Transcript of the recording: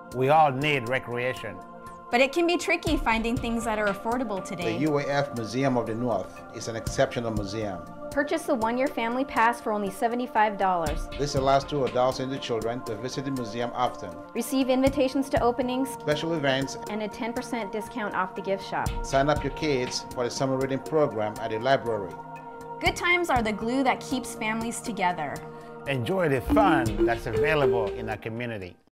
We all need recreation. But it can be tricky finding things that are affordable today. The UAF Museum of the North is an exceptional museum. Purchase the one-year family pass for only $75. This allows 2 adults and the children to visit the museum often. Receive invitations to openings, Special events, and a 10% discount off the gift shop. sign up your kids for the summer reading program at the library. Good times are the glue that keeps families together. Enjoy the fun that's available in our community.